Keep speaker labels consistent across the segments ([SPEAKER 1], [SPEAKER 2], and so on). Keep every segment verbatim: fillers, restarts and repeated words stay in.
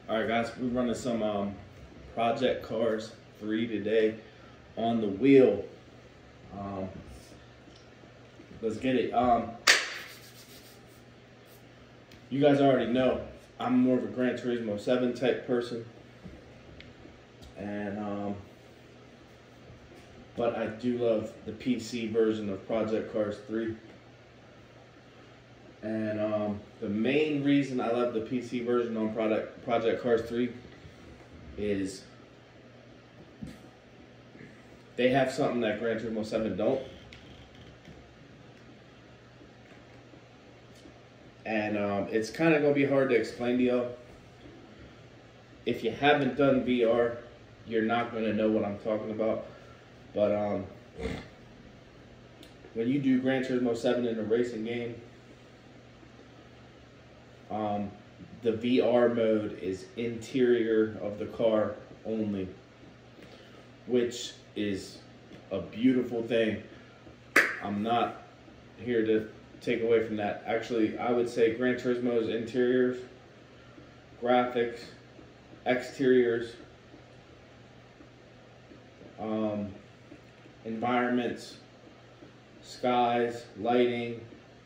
[SPEAKER 1] All right, guys, we're running some um, Project Cars three today on the wheel. Um, let's get it. Um, you guys already know I'm more of a Gran Turismo seven type person, and um, but I do love the P C version of Project Cars three. And um, the main reason I love the P C version on Project Project Cars three is they have something that Gran Turismo seven don't. And um, it's kind of going to be hard to explain to y'all. If you haven't done V R, you're not going to know what I'm talking about. But um, when you do Gran Turismo seven in a racing game, Um, the V R mode is interior of the car only, which is a beautiful thing. I'm not here to take away from that. Actually, I would say Gran Turismo's interiors, graphics, exteriors, um, environments, skies, lighting,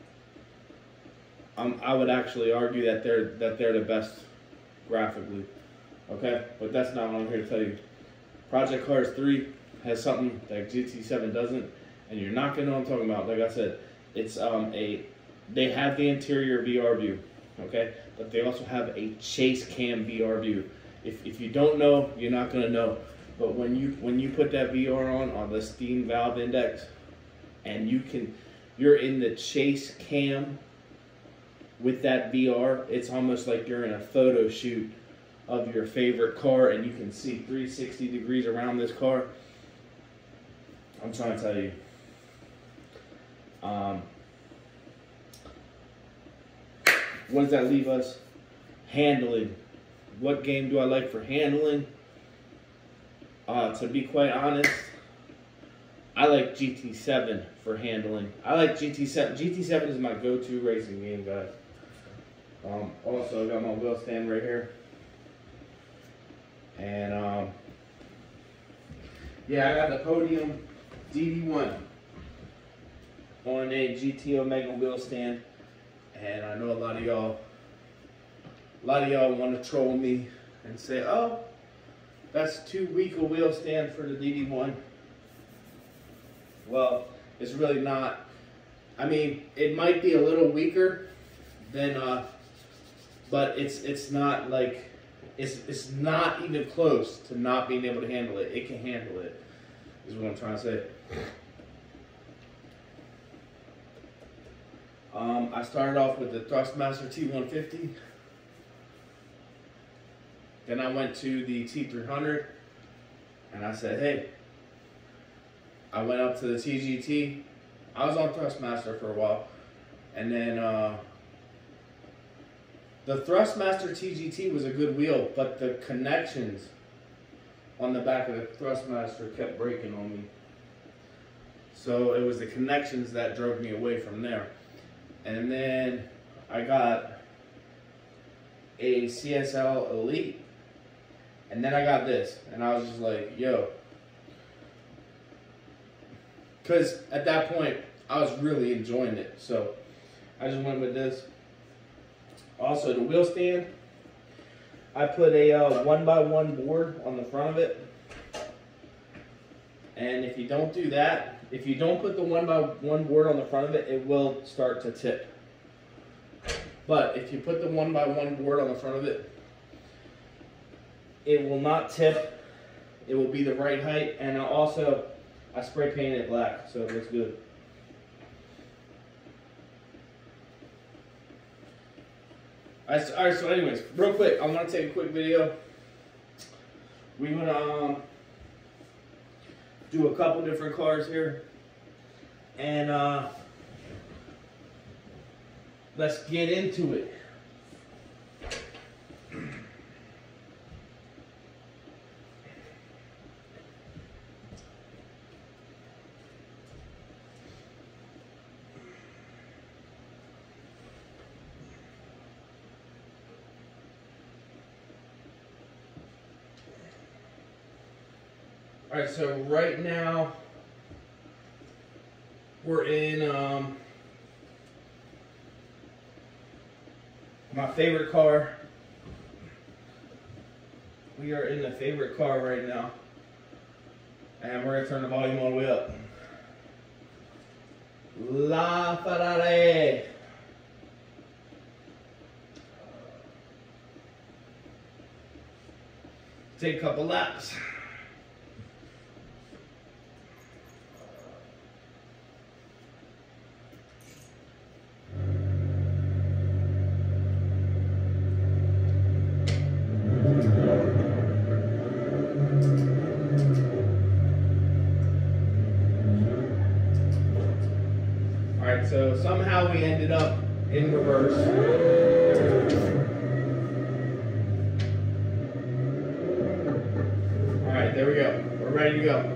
[SPEAKER 1] Um, I would actually argue that they're that they're the best graphically, okay? But that's not what I'm here to tell you. Project Cars three has something that G T seven doesn't, and you're not gonna know what I'm talking about. Like I said, it's um a they have the interior V R view, okay? But they also have a chase cam V R view. If if you don't know, you're not gonna know. But when you when you put that V R on on the Steam Valve Index, and you can, you're in the chase cam. With that V R, it's almost like you're in a photo shoot of your favorite car and you can see three sixty degrees around this car. I'm trying to tell you. Um, what does that leave us? Handling. What game do I like for handling? Uh, to be quite honest, I like G T seven for handling. I like G T seven. G T seven is my go-to racing game, guys. Um, also, I got my wheel stand right here. And, um, yeah, I got the Podium D D one on a G T Omega wheel stand. And I know a lot of y'all, a lot of y'all want to troll me and say, oh, that's too weak a wheel stand for the D D one. Well, it's really not. I mean, it might be a little weaker than, uh, but it's it's not like, it's it's not even close to not being able to handle it. It can handle it, is what I'm trying to say. Um, I started off with the Thrustmaster T one fifty. Then I went to the T three hundred, and I said, hey, I went up to the T G T. I was on Thrustmaster for a while, and then uh, the Thrustmaster T G T was a good wheel, but the connections on the back of the Thrustmaster kept breaking on me. So it was the connections that drove me away from there. And then I got a C S L Elite, and then I got this, and I was just like, yo. Because at that point, I was really enjoying it. So I just went with this. Also, the wheel stand, I put a uh, one by one board on the front of it. And if you don't do that, if you don't put the one by one board on the front of it, it will start to tip. But if you put the one by one board on the front of it, it will not tip. It will be the right height. And also, I spray painted it black, so it looks good. Alright, all right, so anyways, real quick, I'm going to take a quick video. We're going to um, do a couple different cars here. And uh, let's get into it. All right, so right now we're in um, my favorite car. We are in the favorite car right now, and we're gonna turn the volume all the way up. La Ferrari. Take a couple laps. Alright, so somehow we ended up in reverse. Alright, there we go. We're ready to go.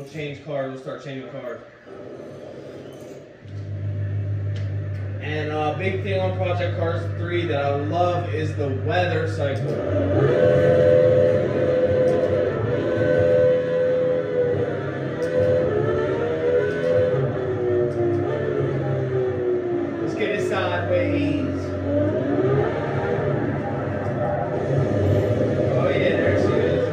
[SPEAKER 1] we'll change cars. We'll start changing cars. And a uh, big thing on Project Cars three that I love is the weather cycle. Let's get it sideways. Oh yeah, there she is.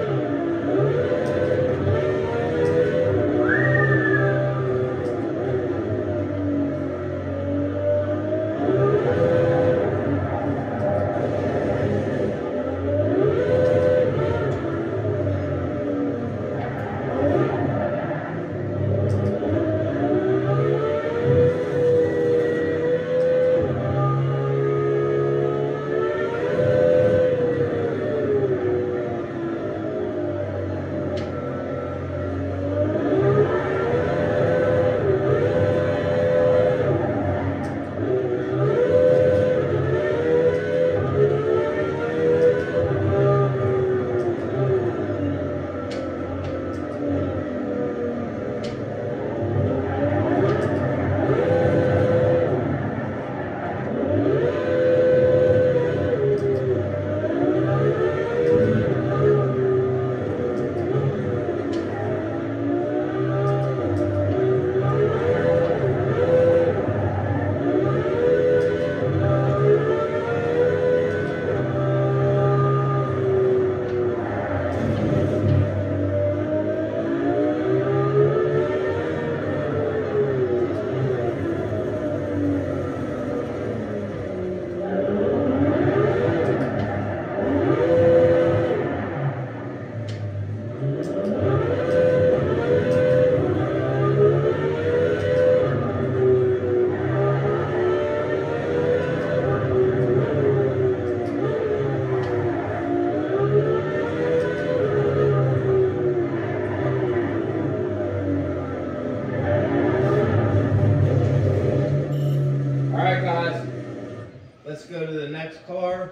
[SPEAKER 1] Let's go to the next car,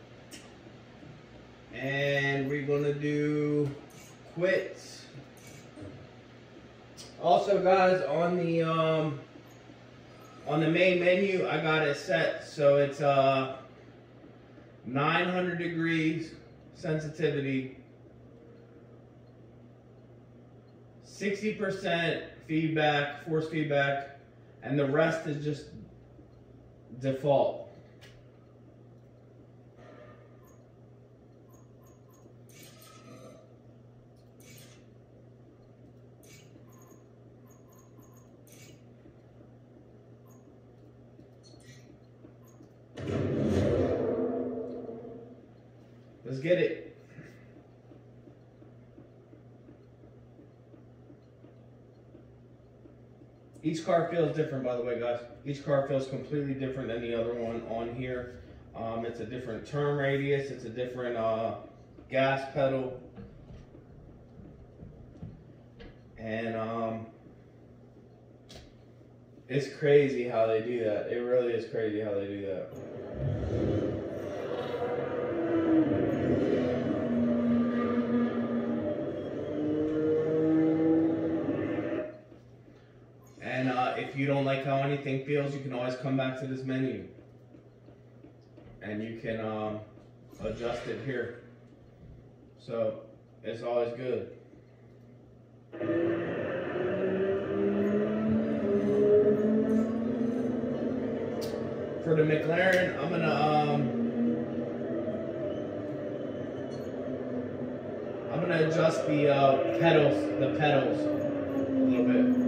[SPEAKER 1] and we're gonna do quits. Also, guys, on the um, on the main menu, I got it set so it's uh nine hundred degrees sensitivity, sixty percent feedback, force feedback, and the rest is just default. Let's get it. Each car feels different, by the way, guys. Each car feels completely different than the other one on here. Um, it's a different turn radius. It's a different uh, gas pedal. And um, it's crazy how they do that. It really is crazy how they do that. And uh, if you don't like how anything feels, you can always come back to this menu. And you can um, adjust it here. So it's always good. For the McLaren, I'm gonna um, I'm gonna adjust the uh, pedals, the pedals a little bit.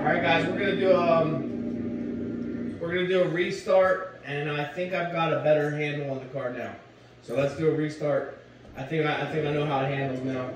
[SPEAKER 1] Alright guys, we're gonna do um we're gonna do a restart, and I think I've got a better handle on the car now. So let's do a restart. I think I, I think I know how it handles now.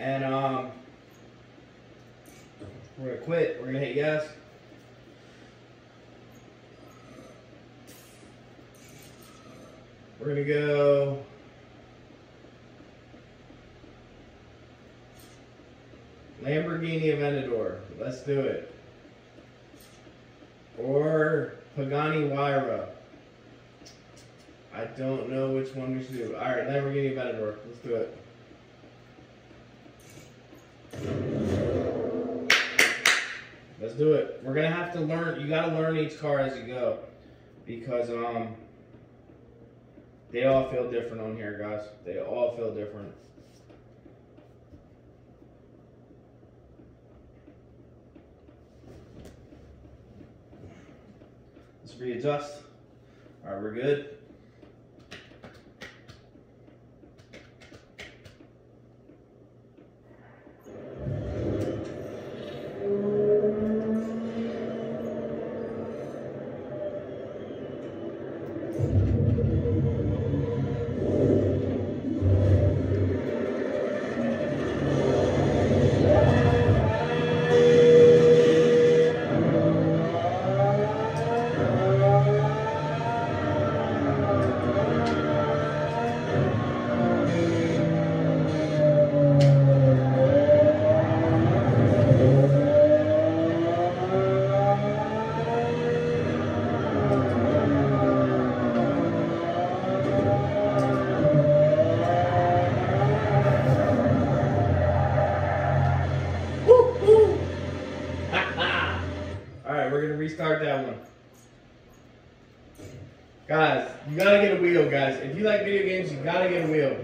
[SPEAKER 1] And um, we're gonna quit. We're gonna hit yes. We're gonna go Lamborghini Aventador. Let's do it. Or Pagani Huayra. I don't know which one we should do. All right, Lamborghini Aventador. Let's do it. Let's do it. We're gonna have to learn. You gotta learn each car as you go, because um, they all feel different on here, guys. They all feel different. Let's readjust. All right, we're good. Restart that one. Guys, you gotta get a wheel, guys. If you like video games, you gotta get a wheel.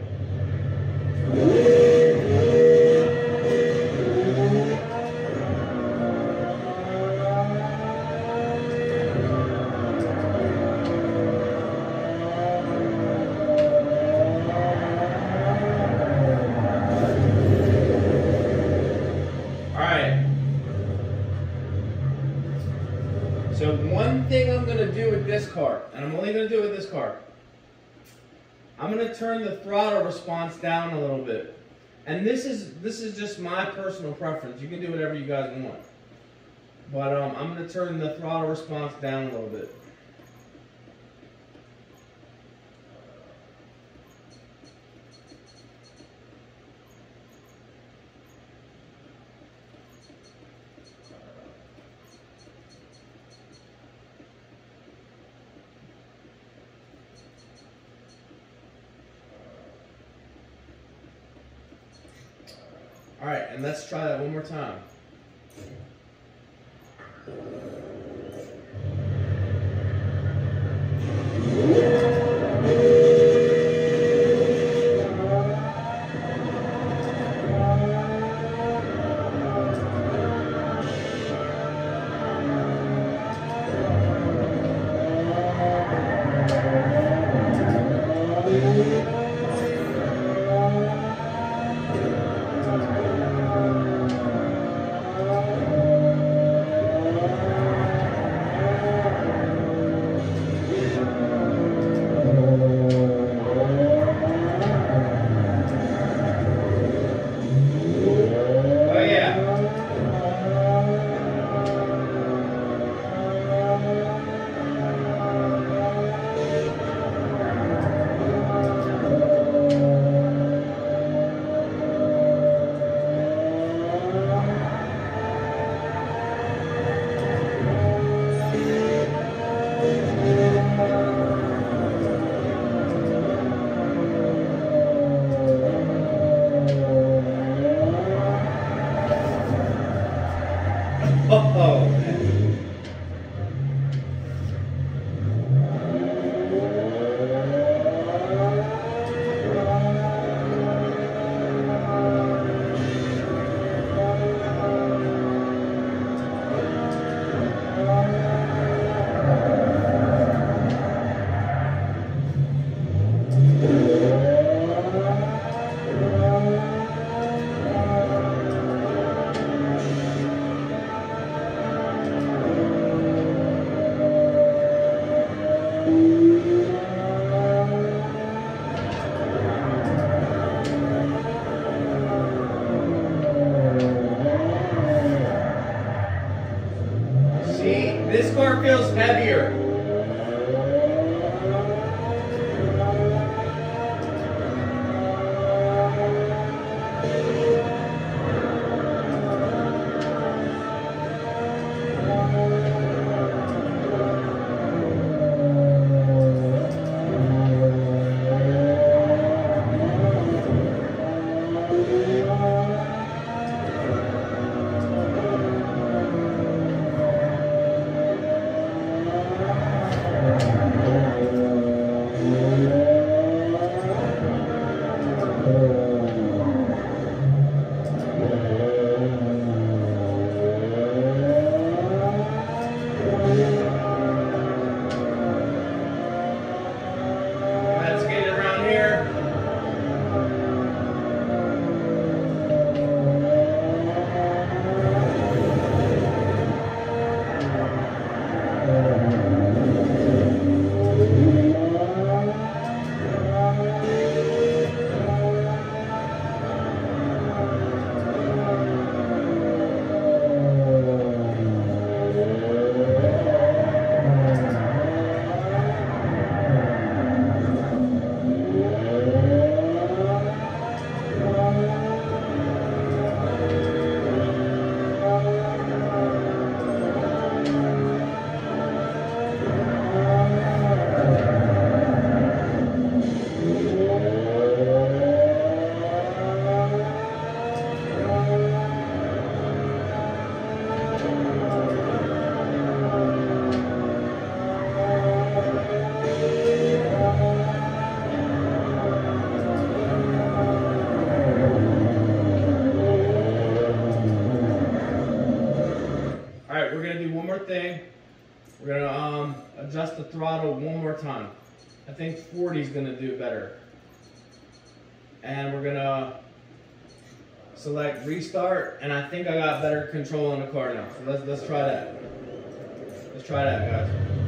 [SPEAKER 1] So one thing I'm going to do with this car, and I'm only going to do it with this car, I'm going to turn the throttle response down a little bit. And this is this is just my personal preference. You can do whatever you guys want. But um, I'm going to turn the throttle response down a little bit. All right, and let's try that one more time. Uh-oh. thing. We're gonna um, adjust the throttle one more time. I think forty is gonna do better. And we're gonna select restart, and I think I got better control on the car now. So let's let's try that. Let's try that, guys.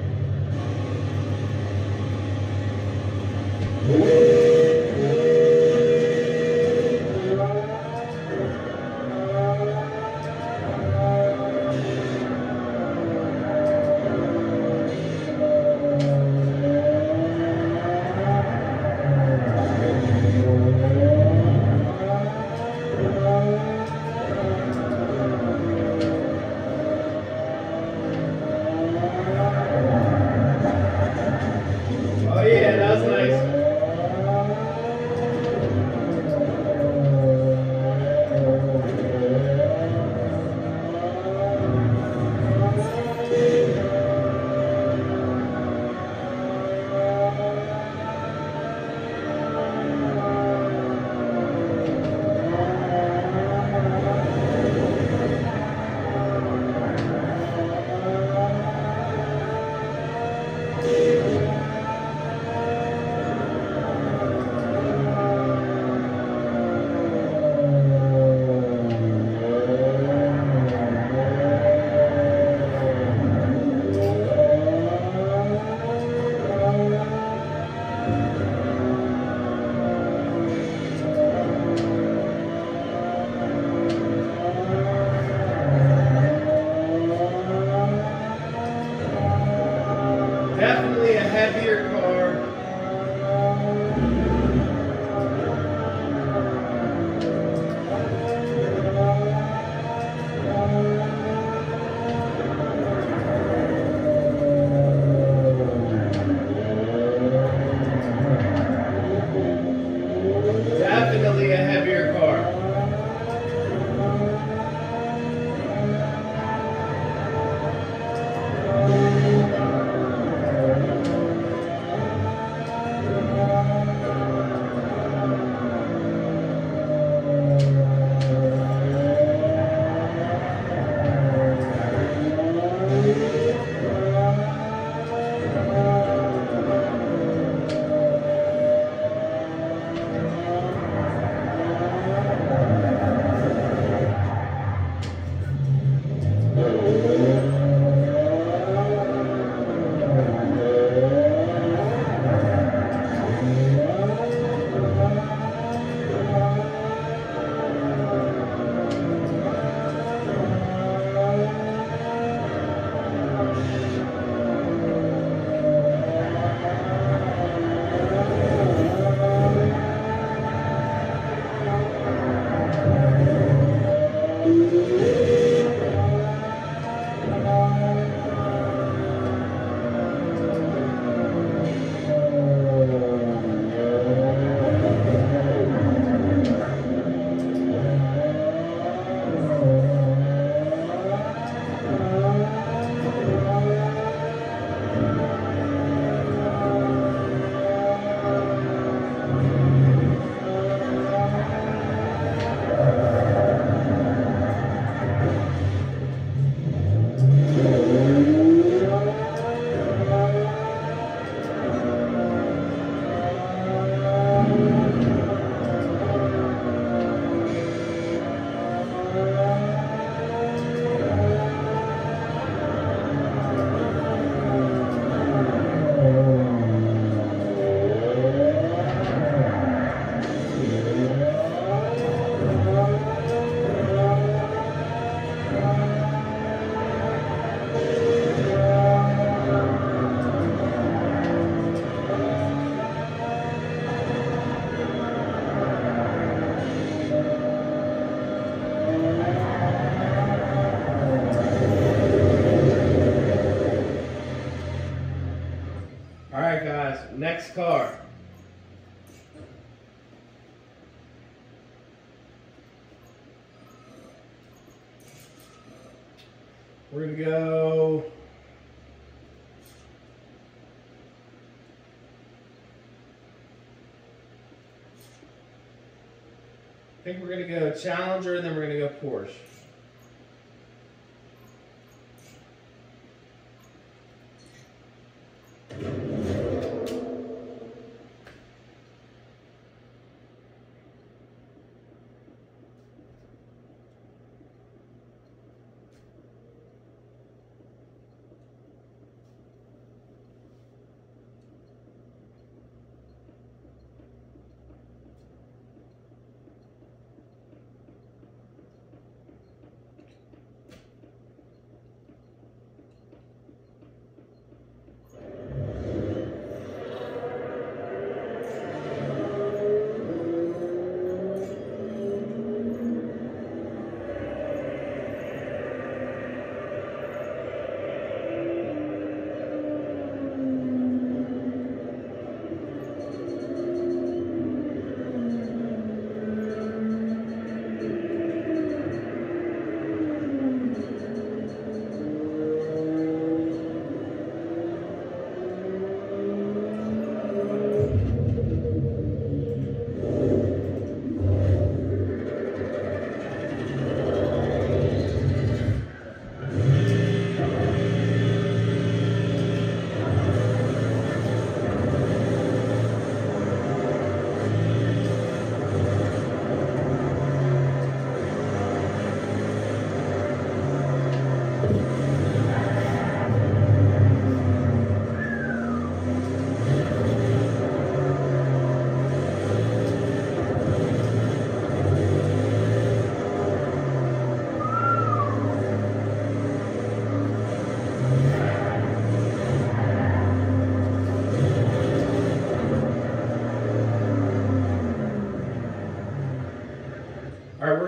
[SPEAKER 1] Definitely a heavier car. Definitely a heavier car. Alright guys, next car. We're gonna go I think we're gonna go Challenger and then we're gonna go Porsche.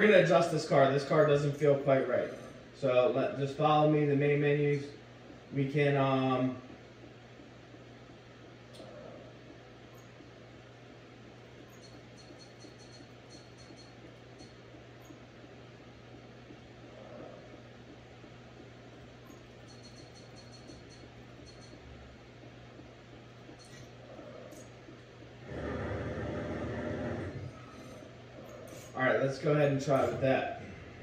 [SPEAKER 1] gonna adjust this car. This car doesn't feel quite right. So let just follow me. The main menus. We can um. All right, let's go ahead and try with that.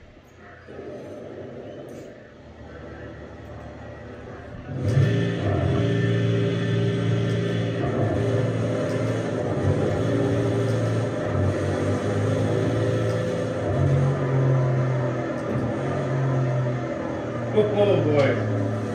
[SPEAKER 1] Oh boy.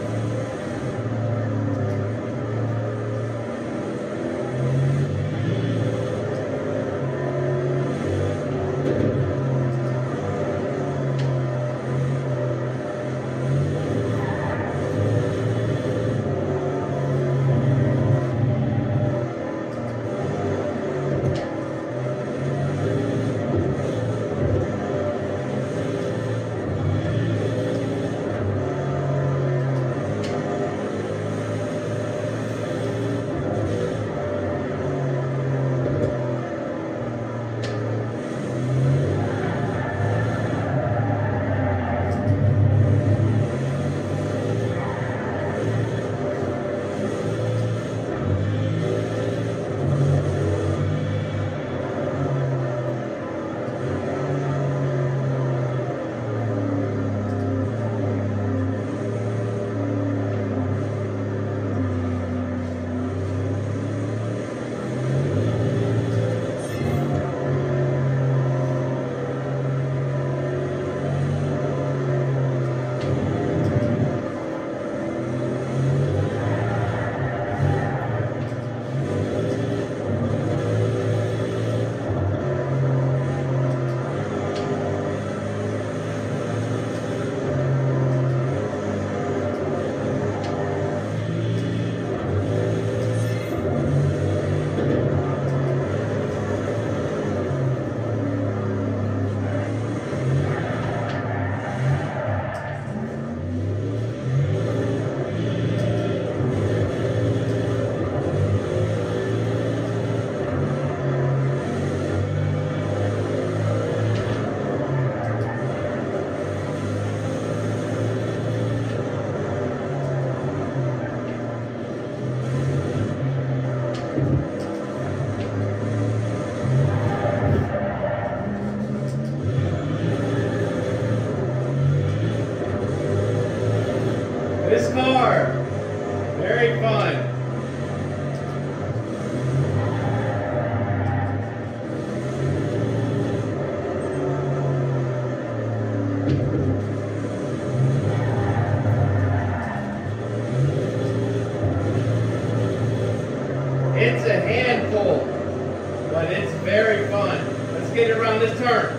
[SPEAKER 1] This car, very fun. It's a handful, but it's very fun. Let's get it around this turn.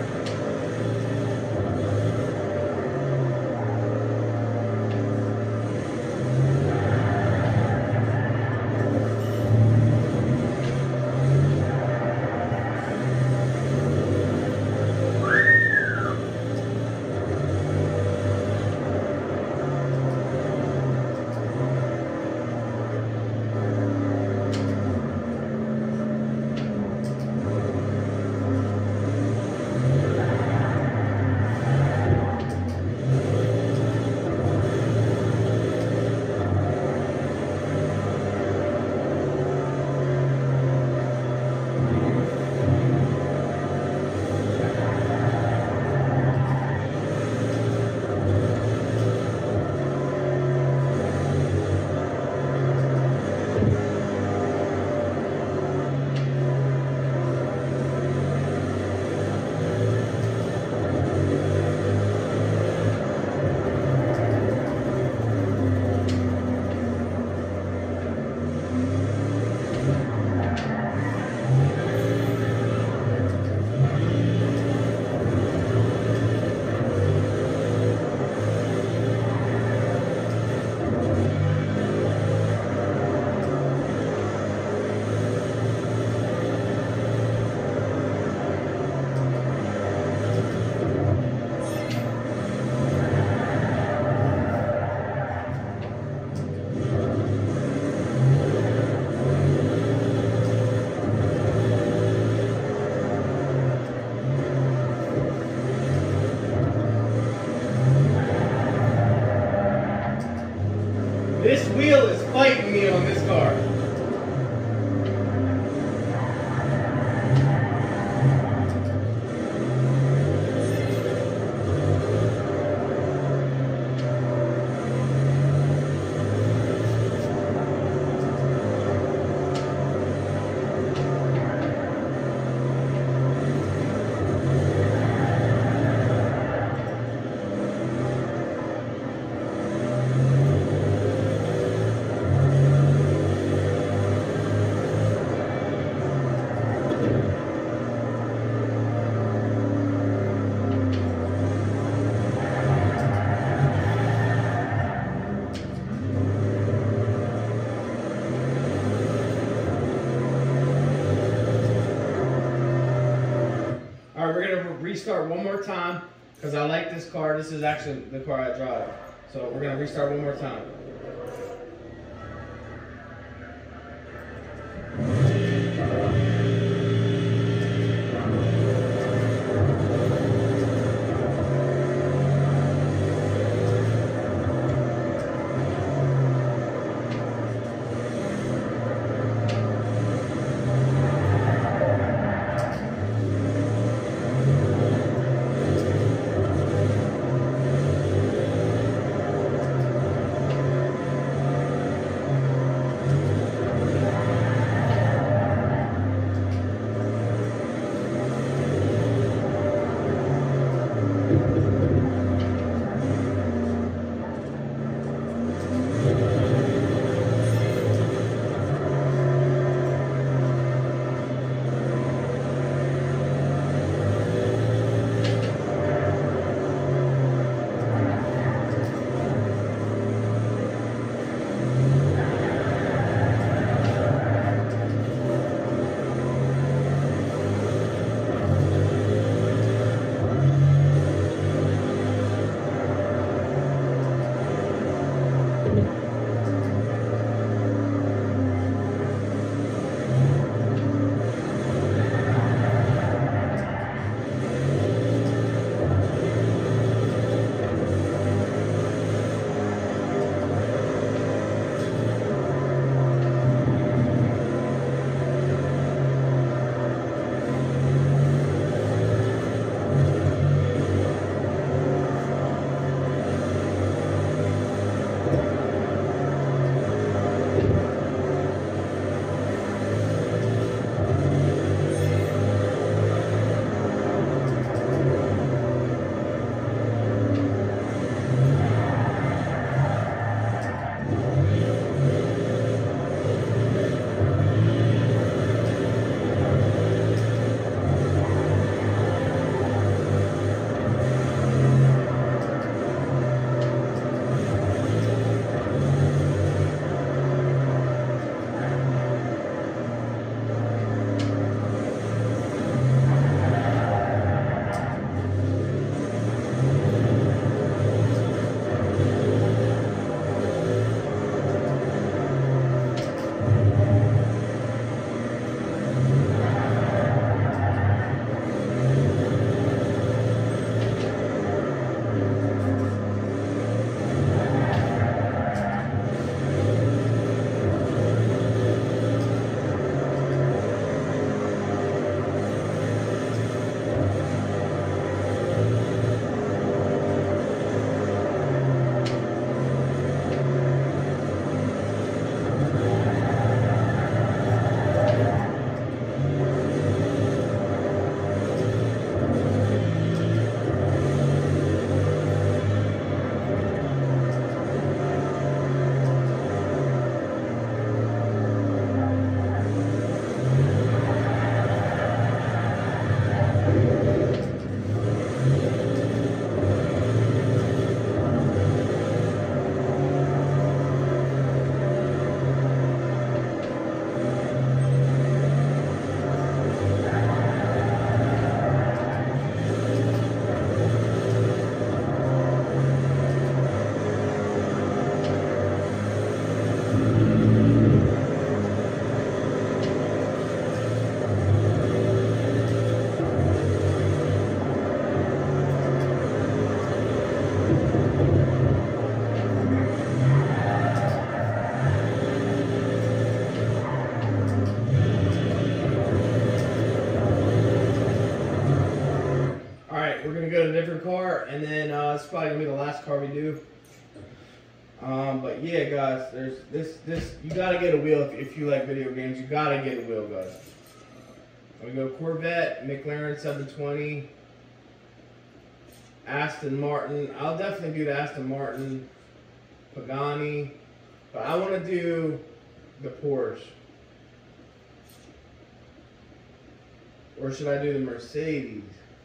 [SPEAKER 2] restart one more time because I like this car. This is actually the car I drive. So we're going to restart one more time. different car, and then uh, it's probably gonna be the last car we do. Um, but yeah, guys, there's this this you gotta get a wheel if, if you like video games. You gotta get a wheel, guys. We go Corvette, McLaren seven twenty, Aston Martin. I'll definitely do the Aston Martin, Pagani, but I want to do the Porsche. Or should I do the Mercedes?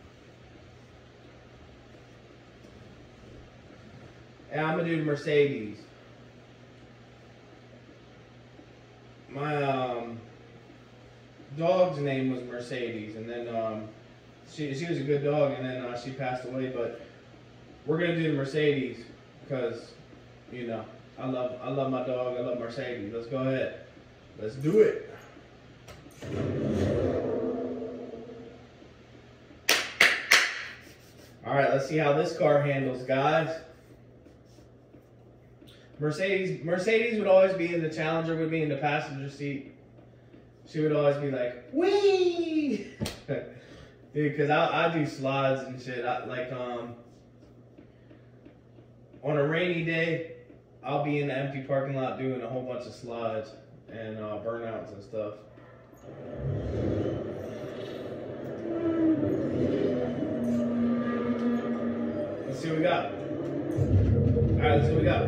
[SPEAKER 2] Yeah, I'm gonna do the Mercedes. My um, dog's name was Mercedes, and then um, she she was a good dog, and then uh, she passed away. But we're gonna do the Mercedes because you know I love I love my dog. I love Mercedes. Let's go ahead. Let's do it. All right, let's see how this car handles, guys. Mercedes Mercedes would always be in the Challenger, would be in the passenger seat. She would always be like, wee! Dude, because I, I do slides and shit. I, like, um, on a rainy day, I'll be in the empty parking lot doing a whole bunch of slides and uh, burnouts and stuff. Let's see what we got. All right, let's see what we got.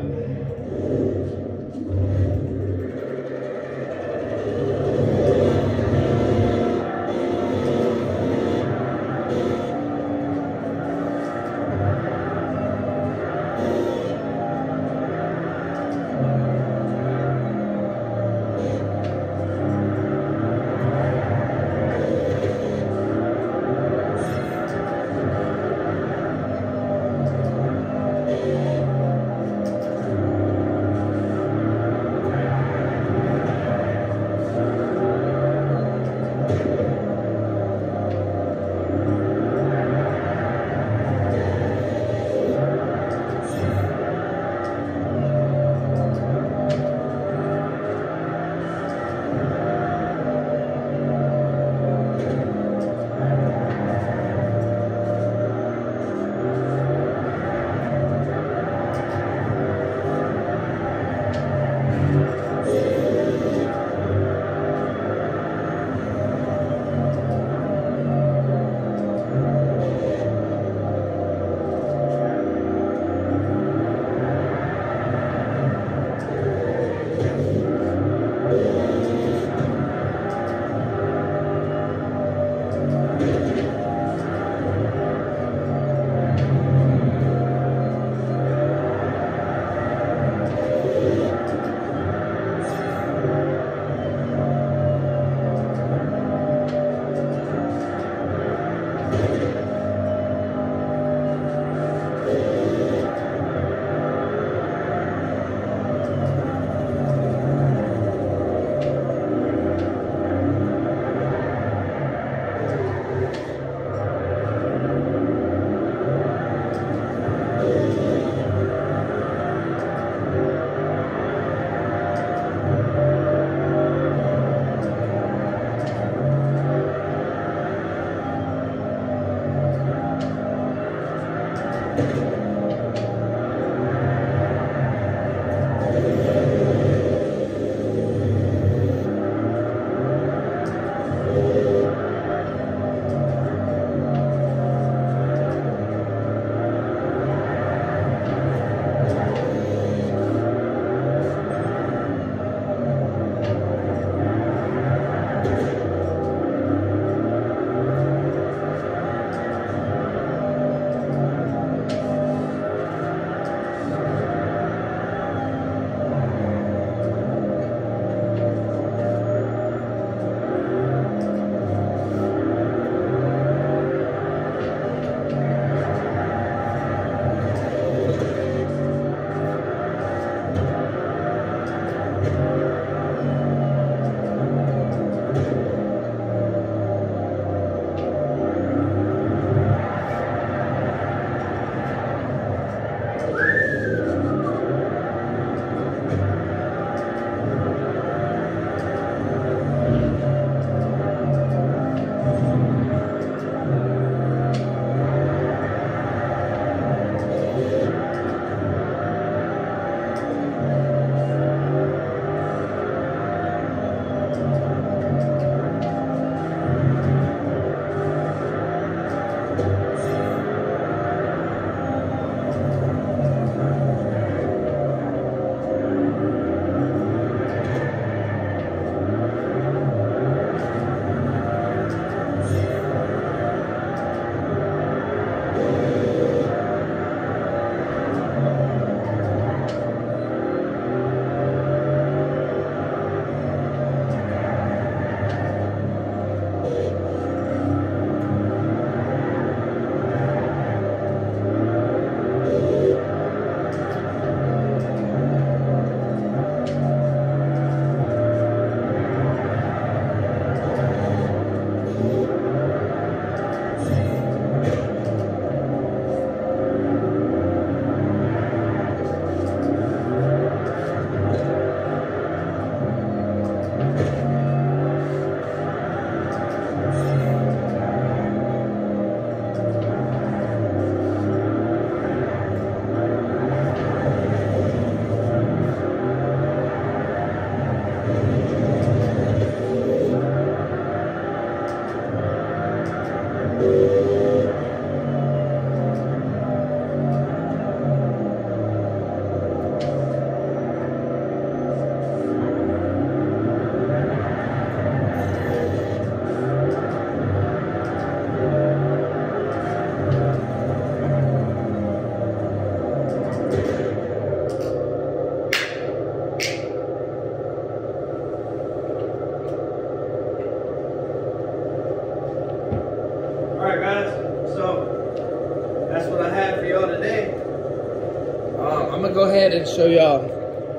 [SPEAKER 2] go ahead and show y'all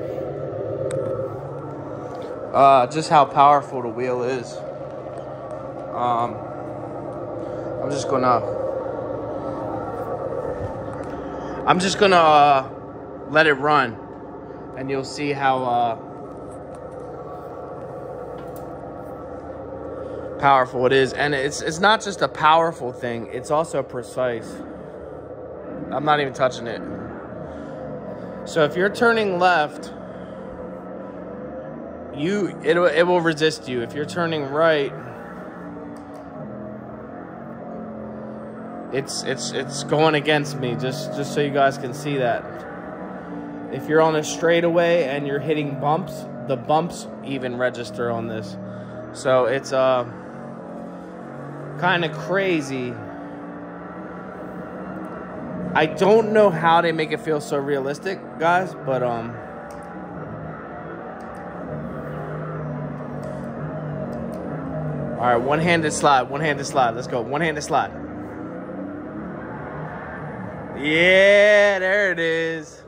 [SPEAKER 2] uh, just how powerful the wheel is. Um, I'm just gonna, I'm just gonna uh, let it run, and you'll see how uh, powerful it is. And it's it's not just a powerful thing; it's also precise. I'm not even touching it. So if you're turning left, you it it will resist you. If you're turning right, it's it's it's going against me. Just just so you guys can see that. If you're on a straightaway and you're hitting bumps, the bumps even register on this. So it's uh kind of crazy. I don't know how they make it feel so realistic, guys, but um all right, one-handed slide, one-handed slide. Let's go. One-handed slide. Yeah, there it is.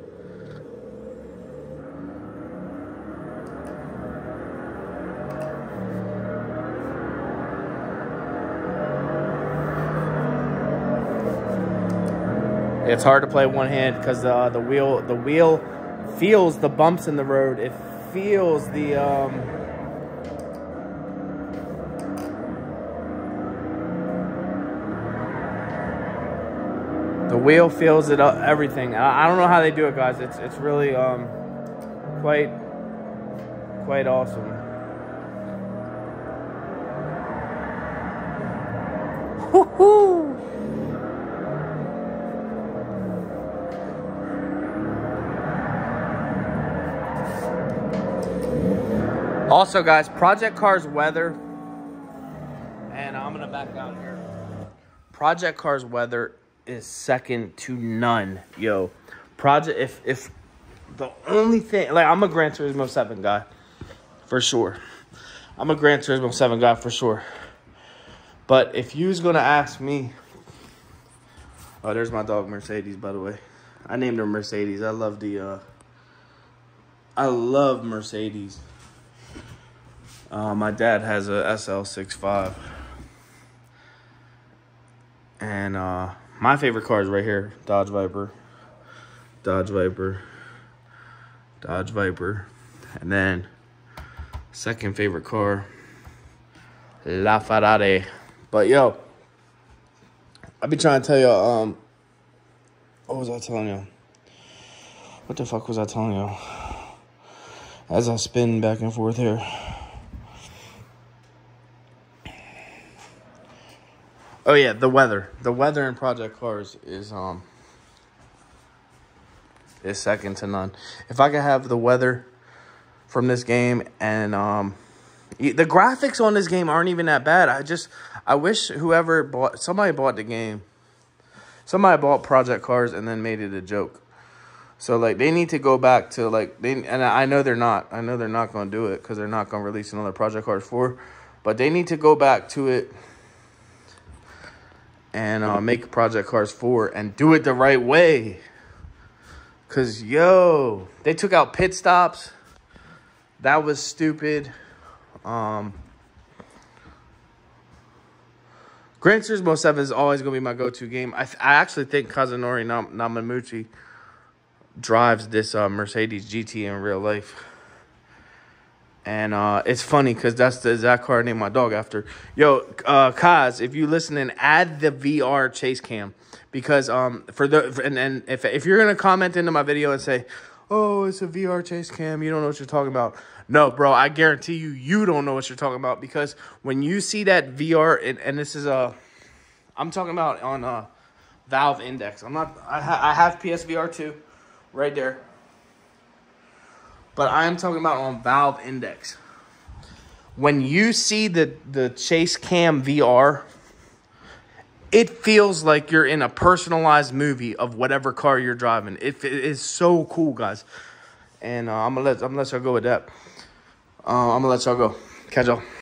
[SPEAKER 2] It's hard to play one hand because uh, the wheel the wheel feels the bumps in the road. It feels the um, the wheel feels it uh, everything. I, I don't know how they do it, guys. It's it's really um, quite quite awesome. Woohoo! Also, guys, Project Cars weather, and I'm gonna back down here. Project Cars weather is second to none, yo. Project, if if the only thing, like, I'm a Gran Turismo seven guy, for sure. I'm a Gran Turismo seven guy for sure. But if you was gonna ask me, oh, there's my dog Mercedes, by the way. I named her Mercedes. I love the, uh, I love Mercedes. Uh, my dad has a S L sixty-five. And uh, my favorite car is right here. Dodge Viper. Dodge Viper. Dodge Viper. And then, second favorite car, La Ferrari. But, yo, I be trying to tell y'all, um, what was I telling y'all? What the fuck was I telling y'all? As I spin back and forth here. Oh yeah, the weather. The weather in Project Cars is um is second to none. If I could have the weather from this game and um the graphics on this game aren't even that bad. I just I wish whoever bought somebody bought the game. Somebody bought Project Cars and then made it a joke. So like they need to go back to like they and I know they're not. I know they're not going to do it cuz they're not going to release another Project Cars four, but they need to go back to it and uh, make Project Cars four and do it the right way. Because, yo, they took out pit stops. That was stupid. Um, Gran Turismo seven is always going to be my go-to game. I, th I actually think Kazunori Nam Namamuchi drives this uh, Mercedes G T in real life. And uh, it's funny because that's the exact car I named my dog after. Yo, uh, Kaz, if you listening, add the V R chase cam. Because um, for the and, and if, if you're going to comment into my video and say, oh, it's a V R chase cam, you don't know what you're talking about. No, bro, I guarantee you, you don't know what you're talking about. Because when you see that V R, and, and this is a, I'm talking about on uh, Valve Index. I'm not, I, ha I have P S V R two right there. But I am talking about on Valve Index. When you see the, the Chase Cam V R, it feels like you're in a personalized movie of whatever car you're driving. It, it is so cool, guys. And uh, I'm gonna let I'm gonna let y'all go with that. Uh, I'm gonna let y'all go. Catch y'all.